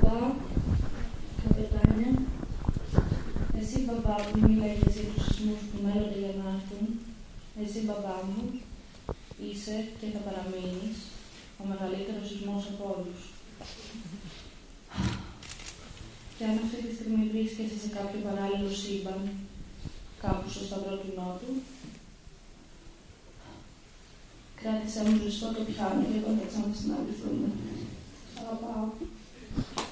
Παπά, καπετάνια, εσύ μπαμπά που μη λέγες για τους σεισμούς που μέλλονται για να έρθουν, εσύ μπαμπά μου, είσαι και θα παραμείνεις ο μεγαλύτερος σεισμός από όλους. Και αν αυτή τη στιγμή βρίσκεσαι σε κάποιο παράλληλο σύμπαν, κάπου στο σταυρό του Νότου, κράτησέ μου ζεστό το πιάνο και όταν θα ξανασυναντηθούμε. Σ' αγαπάω.